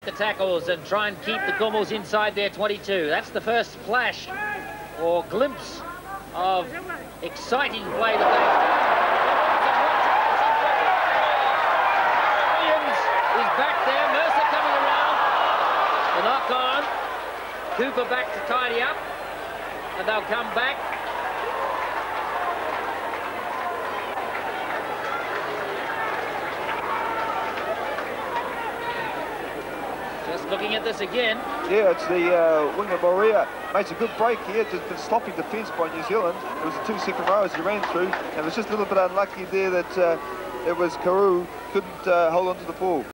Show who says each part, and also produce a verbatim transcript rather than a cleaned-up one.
Speaker 1: the tackles and try and keep the Kumuls inside their twenty-two. That's the first flash or glimpse of exciting play that they... Williams is back there. Mercer coming around. The knock on. Cooper back to tidy up. And they'll come back. Just looking at this again.
Speaker 2: Yeah, it's the uh, winger MOREA. Makes a good break here, just been stopping defence by New Zealand. It was the two second rows he ran through, and it was just a little bit unlucky there that uh, it was Carew couldn't uh, hold on to the ball.